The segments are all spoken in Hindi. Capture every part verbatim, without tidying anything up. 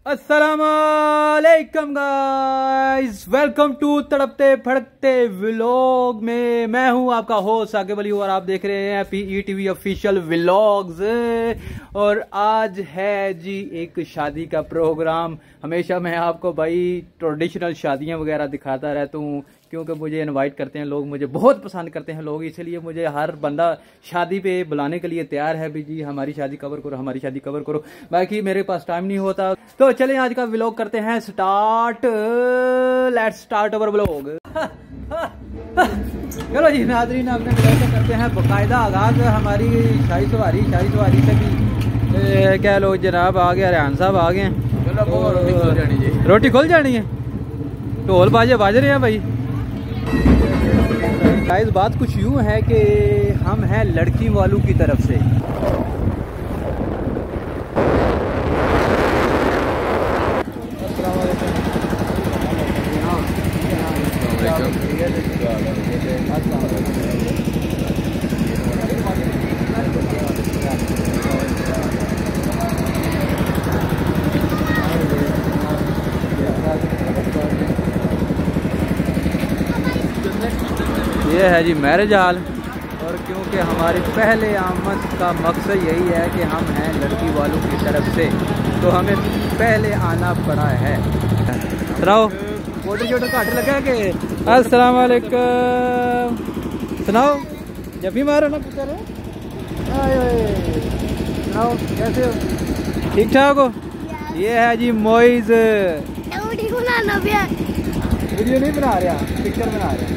अस्सलामुअलैकुम गाइस, वेलकम टू तड़पते फड़कते व्लॉग में। मैं हूं आपका होस्ट साकिब अली और आप देख रहे हैं पीई टीवी ऑफिशियल व्लॉग्स। और आज है जी एक शादी का प्रोग्राम। हमेशा मैं आपको भाई ट्रेडिशनल शादियां वगैरह दिखाता रहता हूं क्योंकि मुझे इनवाइट करते हैं लोग, मुझे बहुत पसंद करते हैं लोग, इसलिए मुझे हर बंदा शादी पे बुलाने के लिए तैयार है भी जी हमारी शादी कवर करो, हमारी शादी कवर करो। बाकी मेरे पास टाइम नहीं होता, तो चलें आज का व्लॉग करते हैं start. Let's start our vlog. चलो जी नाज़रीन, अपने व्लॉग का करते हैं बाकायदा आगाज। हमारी शाही सवारी शाही सवारी से भी क्या लो जनाब आ गया, रेहान साहब आ गए हैं। रोटी खुल जानी है, ढोल बाजे बाज रहे हैं भाई। गाइस बात कुछ यूँ है कि हम हैं लड़की वालों की तरफ से। ये है जी मैरिज हॉल। और क्योंकि हमारी पहले आमद का मकसद यही है कि हम हैं लड़की वालों की तरफ से, तो हमें पहले आना पड़ा है। सुनाओ फोटो छोटो घाट लगा के। अस्सलाम वालेकुम सुनाओ, जब भी मारो ना पुत्र। सुनाओ कैसे हो, ठीक ठाक हो? ये है जी मोइज। वीडियो नहीं बना रहा, पिक्चर बना रहा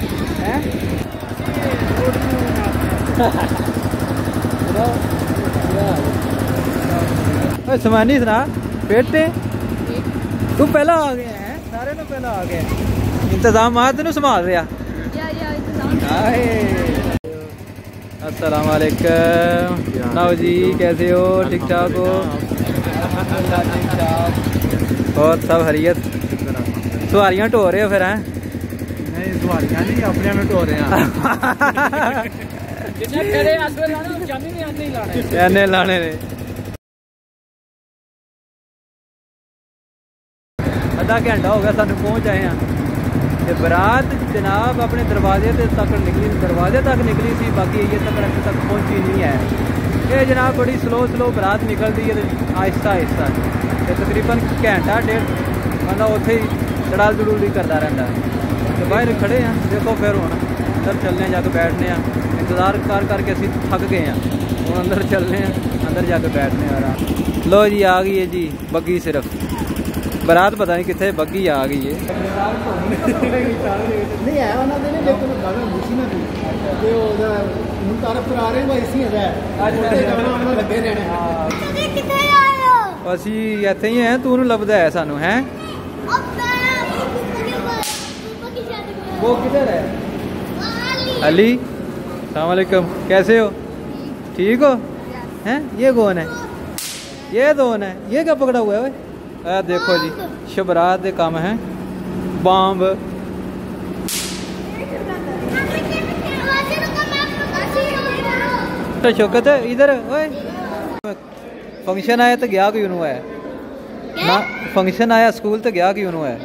है। समानी सुना बेटे, तू पहला आ गया है, सारे ने पहला आ गए। इंतजाम आ तेन संभाल रहा। अस्सलाम वालेकुम नाओ जी, कैसे हो? ठीक ठाक हो? ठीक ठाक। और सब हरियत? सवारियां ढो रहे हो फिर हैं? सवारियां नहीं, अपने में ढो रहे हैं। लाने ने अद्धा घंटा हो गया सानू पहुंच आए हैं। बरात जनाब अपने दरवाजे तक निकली, दरवाजे तक निकली सी, बाकी ये तक अभी तक पहुंची नहीं है। ये जनाब बड़ी स्लो स्लो बरात निकलती है, आहिस्ता आहिस्ता। तकरीबन घंटा डेढ़ बंदा उत्थे ही दड़ाल दड़ूल ही करता रहता है। तो बाहर खड़े हैं, देखो फिर हूँ अंदर चलने जाके बैठने हैं। इंतज़ार कर करके असी थक गए हैं, हूँ अंदर चलने हैं, अंदर जाके बैठने आराम। लो जी आ गई है जी बग्गी, सिर्फ बारात पता नहीं कितने बग्गी आ गई है। असी इत्थे ही हैं, तू लभदा है सानू है? वो किधर है? अली अस्सलाम वालेकुम, कैसे हो? ठीक हो? हैं ये कौन है? ये कौन है? ये क्या पकड़ा हुआ है? आ देखो जी शबरात के काम है। बॉम्ब तो शौकत इधर फंक्शन आया तो गया क्यों है ना? फंक्शन आया स्कूल तो गया क्यों है?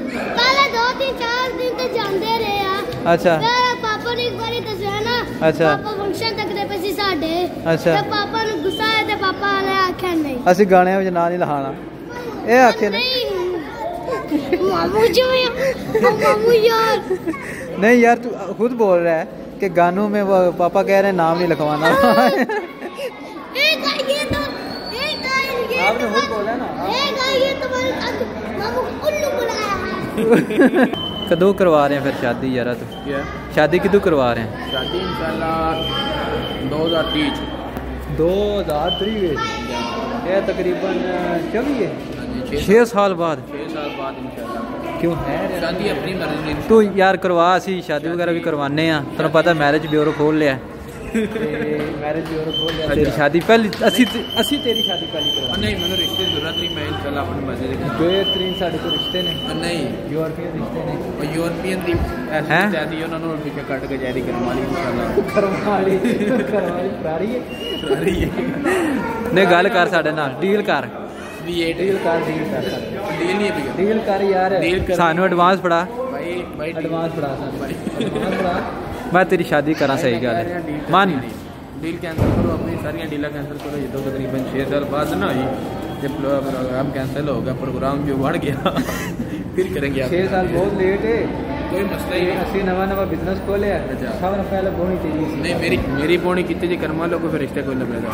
अच्छा पापा ने एक बारी दसया ना। अच्छा पापा फंक्शन तकदे पे सी साडे। अच्छा ते पापा नु गुस्सा आया ते पापा ने आख्या नहीं, असि गाने विच ना नहीं लहाना। ए आखे नहीं मामू जी, मामू यार नहीं यार, तू खुद बोल रहा है कि गानों में वो पापा कह रहे हैं नाम नहीं लिखवाना। एक ये तो एक ये आपने खुद बोला ना, एक ये तुम्हारे मामू उल्लू बुलाया है। कदों करवा रहे हैं फिर शादी यार? तो क्या शादी किदों करवा रहे हैं? शादी इंशाल्लाह दो हजार तीस दो हजार तीस क्या तकरीबन चौबीस छः साल बाद। छः साल बाद इंशाल्लाह क्यों है शादी अपनी मर्जी। तू यार करवा, असी शादी वगैरह भी करवाने हैं, तेन पता मैरिज ब्यूरो खोल लिया। मैरिज ब्यूरो खोल लिया, तेरी शादी पहली असी असी तेरी शादी पहली करवा। नहीं मैंने रिश्ते की जरूरत नहीं, मैं इंशाल्लाह अपनी मर्जी से। बेहतरीन साढ़े को रिश्ते ने नहीं यूरोपियन रिश्ते ने, और यूरोपियन दी हैं शादी उन्होंने पीछे कट के जारी करवा ली इंशाल्लाह। करवा ली करवा ली करारी है करारी है। ने गल कर साढ़े नाल, डील कर वी एट डील कर डील कर डील नहीं है डील कर यार डील कर सानू एडवांस पड़ा भाई भाई एडवांस पड़ा एडवांस पड़ा मैं तेरी शादी करा सही गल है मन डील कैंसिल करो अपनी सारी डील कैंसिल करो ये तो तकरीबन छः साल बाद ना हुई जब प्रोग्राम कैंसिल हो गया प्रोग्राम जो बढ़ गया फिर करेंगे आप छः साल बहुत लेट है कोई मसला ही नहीं असली नवा नवा बिजनेस खोले अच्छा। सब ने पहले बोनी चाहिए नहीं मेरी मेरी बोनी कितनी जी कर्मा लोगों फिर रिश्ते को लगा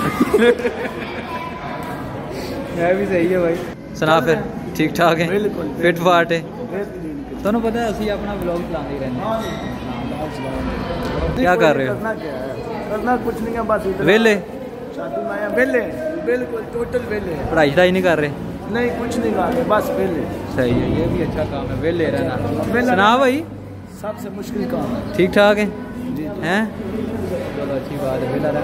मैं भी सही है भाई सुना फिर ठीक ठाक है फिट फाट है ਤੁਹਾਨੂੰ पता है ਅਸੀਂ अपना व्लॉग चलाते रहते हैं क्या कर रहे हो करना कुछ नहीं है बस वेले शादी में आया वेले बिल्कुल टोटल वेले पढ़ाई शढ़ाई नहीं कर रहे नहीं कुछ नहीं कर रहे बस वेले सही है ये भी अच्छा काम है वेले रहना सुना भाई सबसे मुश्किल काम है ठीक ठाक है जी हैं चलो अच्छी बात है वेला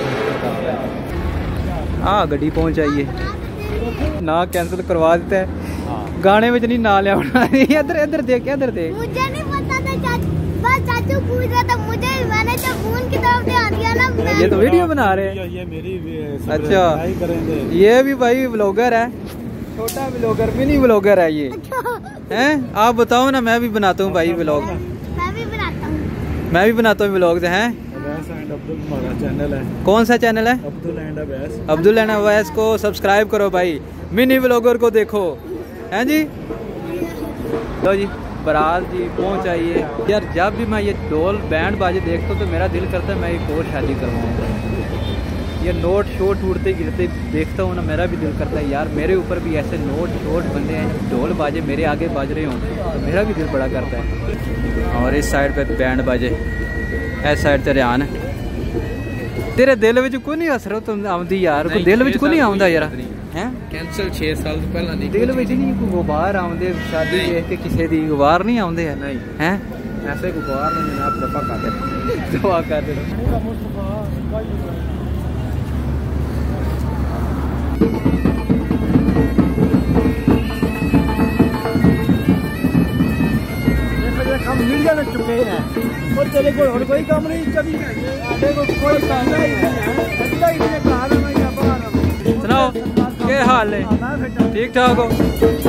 रहना हाँ गड्डी पहुँच जाइए ना कैंसिल करवा देता है गाने में नहीं ना लिया इधर इधर देख इधर देख मुझे नहीं पता था चाचू बस चाचू पूछ रहा था मुझे मैंने जब फोन की तरफ ध्यान दिया ना मैं ये तो वीडियो बना रहे हैं ये मेरी अच्छा ये भी भाई व्लॉगर है छोटा व्लॉगर मिनी व्लॉगर है ये हैं आप बताओ ना मैं भी बनाता हूँ भाई व्लॉग मैं भी बनाता हूँ मैं भी बनाता हूँ व्लॉग हैं अब्दुल हमारा चैनल है कौन सा चैनल है अब्दुल एंड अवैस अब्दुल एंड अवैस को सब्सक्राइब करो भाई मिनी व्लॉगर को देखो हैं जी लो जी बारात जी पहुँच आइए यार जब भी मैं ये ढोल बैंड बाजे देखता हूँ तो मेरा दिल करता है मैं एक और शादी करवाऊँगा ये नोट शोट उड़ते गिरते देखता हूँ ना मेरा भी दिल करता है यार मेरे ऊपर भी ऐसे नोट शोट बंदे हैं ढोल बाजे मेरे आगे बाज रहे हों तो मेरा भी दिल बड़ा करता है और इस साइड पे बैंड बाजे इस साइड ते रियान तेरे दिल में कोई नहीं असर तुम आउंदी यार कोई दिल में कोई नहीं आउंदा यार हैं कैंसिल छः साल तो पहला नहीं दिल में नहीं कोई गुबार आउंदे शादी देख के किसी दी गुबार नहीं आउंदे है नहीं हैं ऐसे गुबार नहीं जनाब दफा कर दे दुआ कर दे हम मीडिया में चुके हैं और चले कोई और कोई काम नहीं चली देखो कोई काम नहीं है अच्छा ही नहीं कहा मैं यहाँ बाहर सुनाओ क्या हाल है ठीक ठाक हो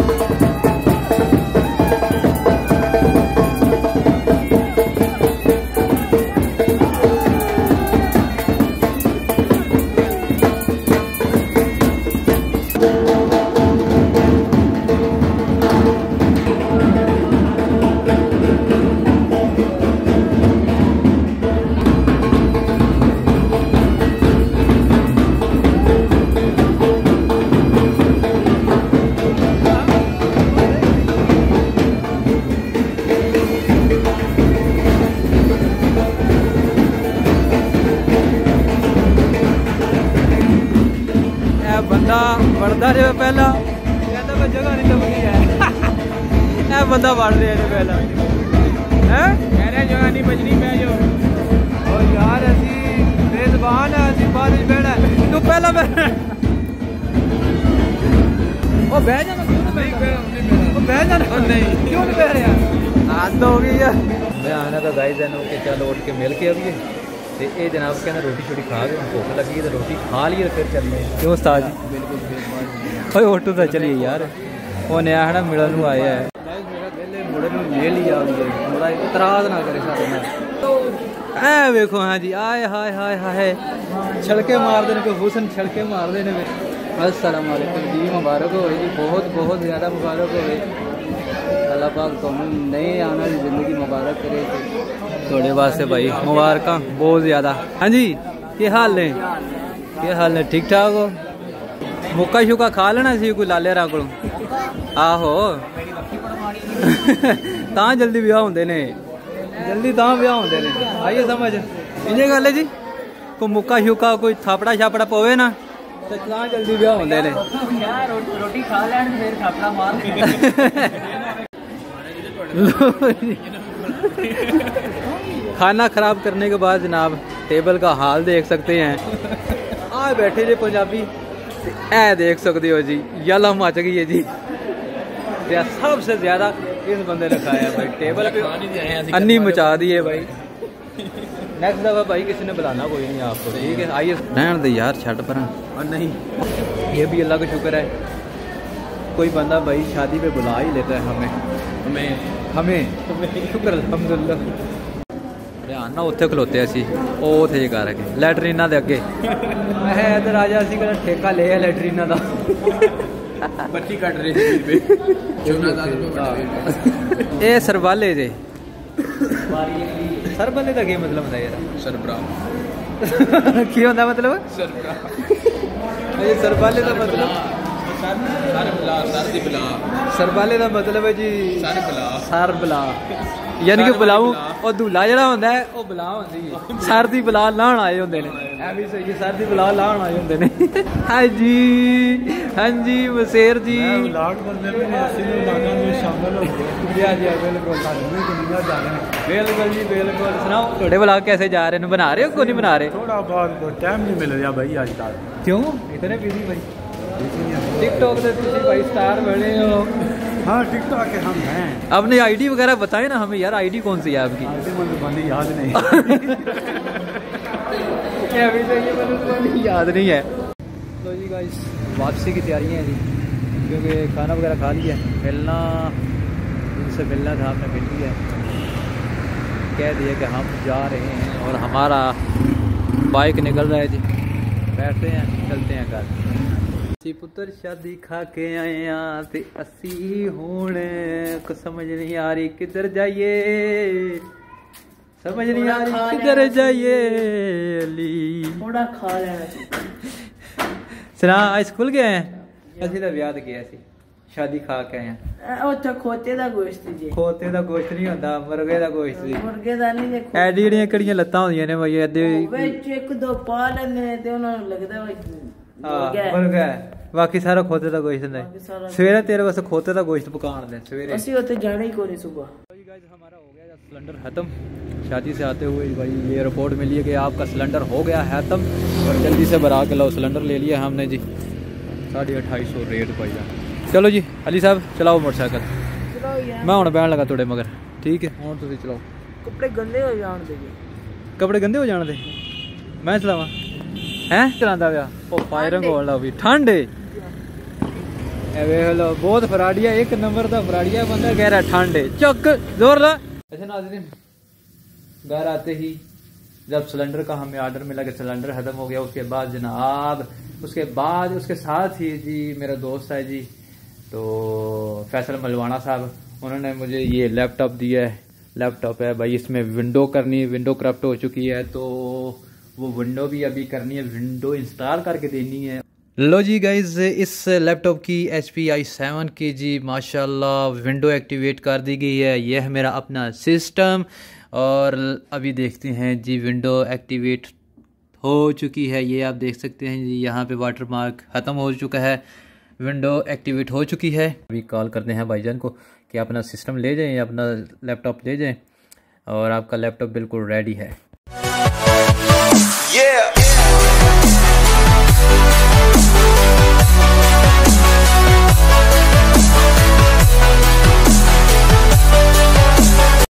बंदा बढ़ता रहे पहला कहता मैं जगह नहीं लगी है ए बंदा बढ़ रहा है पहला हैं कह रहे जगह नहीं बजनी मैं जो और यार ऐसी बेज़बान है ऐसी बारिश बैठा तू पहला बैठ ओ बह जाना क्यों नहीं ओ बह जाना नहीं क्यों नहीं बह रहा आज तो हो गई यार मैं आना का गाइस है नो के चल उठ के मिल के अभी ते ये जनाब कहना रोटी छोटी खा के भूख लगी तो रोटी खा लिए फिर चलने क्यों उस्ताद जी ओए ऑटो तो चलिए यार वो नया है ना मिलन में आया है मेरा दिल मुड़े में ले लिया मुड़ा इतराज ना करे सारे में ऐ देखो हाँ जी आए हाय हाय हाय छलके मार देने को हुसन छलके मार देने में अस्सलाम वालेकुम जी मुबारक हो जी बहुत बहुत ज़्यादा मुबारक हो अल्लाह पाक तुम नए आना की ज़िंदगी मुबारक करे थोड़े वास्ते भाई मुबारक बहुत ज़्यादा हाँ जी क्या हाल है क्या हाल है ठीक ठाक हो मुक्का शुक्का खा लेना सी कोई लाले रा को आहो तां जल्दी ब्याह होंदे ने जल्दी तां ब्याह होंदे ने आइए समझ इन्हें गल है जी कोई मुक्का शुक्का कोई थापड़ा छापड़ा पवे ना तो तां जल्दी ब्याह होंदे ने रोटी खा लैन फिर थापड़ा मार खाना खराब करने के बाद जनाब टेबल का हाल देख सकते हैं आ बैठे जे पंजाबी ए देख सकते हो जी यला मच गई है जी सबसे ज्यादा इस बंदे ने खाया भाई टेबल पे अन्नी मचा दी है भाई नेक्स्ट दफा भाई किसी ने बुलाना कोई नहीं आपको ठीक है आइए रहन दे यार छट पर और नहीं ये भी अल्लाह का शुक्र है कोई बंदा भाई शादी पे बुला ही लेता है हमें हमें हमें शुक्र अल्हम्दुलिल्लाह। आना उत्थे खलोते असी ओ थे कर के लैटरीना दे अगे मैं इधर आ जा असी कदा ठेका ले लैटरीना दा बच्ची कट रही थी पे ए सरबाले दे सरबाले दा क्या मतलब होंदा यार सरबरा की होंदा मतलब सरबरा ये सरबाले दा मतलब सर बला सर दी बला सरबाले दा मतलब है जी सर बला सर बला यानी कि बुलाऊं और दूल्हा जड़ा होंदा है ओ बला होंदी है सर दी बला लाण आए होंदे ने ऐ भी सही सर दी बला लाण आए होंदे ने हां जी हां जी मसेर जी लाख बंदे में अस्सी लाखां में शामिल हो गए जी जी बिल्कुल दुनिया जाने बिल्कुल जी बिल्कुल सुनाओ थोड़े ब्लॉग कैसे जा रहे हैं बना रहे हो को नहीं बना रहे थोड़ा बहुत टाइम नहीं मिल रहा भाई आज तक क्यों इतने बिजी भाई टिकटॉक से तुझे भाई स्टार बने हो हाँ टिकटॉक के हम हैं अपनी आईडी वगैरह बताए ना हमें यार आईडी कौन सी है आपकी बंदी याद नहीं अभी तो ये बंदी याद नहीं है। तो जी गाइस वापसी की तैयारियां हैं जी क्योंकि खाना वगैरह खा लिया मिलना उनसे मिलना था हमने मिल लिया कह दिया कि हम जा रहे हैं और हमारा बाइक निकल रहा है जी बैठते हैं चलते हैं घर पुत्र शादी खा के आए ते असी हुण को समझ नहीं आ रही किधर जाइए समझ नहीं आ रही किधर जाइए अली थोड़ा खा लेना सुना आज स्कूल गए हैं असि तो ब्याह गया सी शादी खा के आए हैं ਉੱਥੇ ਖੋਤੇ ਦਾ ਗੋਸ਼ਤ ਜੀ ਖੋਤੇ ਦਾ ਗੋਸ਼ਤ ਨਹੀਂ ਹੁੰਦਾ ਮੁਰਗੇ ਦਾ ਗੋਸ਼ਤ ਸੀ ਮੁਰਗੇ ਦਾ ਨਹੀਂ ਦੇਖੋ ਐਡੀ ਜਿਹੜੀਆਂ ਕਿਹੜੀਆਂ ਲੱਤਾਂ ਹੁੰਦੀਆਂ ਨੇ ਬਈ ਅੱਧੇ ਵਿੱਚ ਇੱਕ ਦੋ ਪਾ ਲੈਂਦੇ ਨੇ ਤੇ ਉਹਨਾਂ ਨੂੰ ਲੱਗਦਾ ਵਾ ਹਾਂ ਮੁਰਗਾ ਬਾਕੀ ਸਾਰਾ ਖੋਤੇ ਦਾ ਗੋਸ਼ਤ ਹੁੰਦਾ ਸਵੇਰੇ ਤੇਰੇ ਵਾਸਤੇ ਖੋਤੇ ਦਾ ਗੋਸ਼ਤ ਪਕਾਉਣ ਦੇ ਸਵੇਰੇ ਅਸੀਂ ਉੱਥੇ ਜਾਣਾ ਹੀ ਕੋਈ सुबह। हमारा हो गया सिलेंडर खत्म शादी से आते हुए भाई ये रिपोर्ट मिली है कि आपका सिलेंडर हो गया है खत्म और जल्दी से भरा के लो सिलेंडर ले लिया हमने जी साढ़े अठाई सौ रेट पाई चलो जी अली साहब चलाओ मोटरसाइकिल मैं हूँ बहन लगा थोड़े मगर ठीक है हूँ तुम चलाओ कपड़े गंदे हो जान दे कपड़े गंदे हो जाने दे मैं चलावा हैं चलाता पाया ओ फायरिंग होने लग पई ठंड लो बहुत फराडिया एक नंबर का फराडिया बंदा कह रहा ठंड चक जोर ला। अच्छा नाज़रीन घर आते ही जब सिलेंडर का हमें ऑर्डर मिला कि सिलेंडर खत्म हो गया उसके बाद जनाब उसके बाद उसके साथ ही जी मेरा दोस्त है जी तो फैसल मलवाना साहब उन्होंने मुझे ये लैपटॉप दिया है लैपटॉप है भाई इसमें विंडो करनी है विंडो करप्ट हो चुकी है तो वो विंडो भी अभी करनी है विंडो इंस्टॉल करके देनी है। लो जी गाइज इस लैपटॉप की एच पी आई सेवन की जी माशाल्लाह विंडो एक्टिवेट कर दी गई है यह है मेरा अपना सिस्टम और अभी देखते हैं जी विंडो एक्टिवेट हो चुकी है ये आप देख सकते हैं जी यहाँ पे वाटर मार्क ख़त्म हो चुका है विंडो एक्टिवेट हो चुकी है। अभी कॉल करते हैं भाईजान को कि अपना सिस्टम ले जाएं अपना लैपटॉप ले जाएं और आपका लैपटॉप बिल्कुल रेडी है। yeah.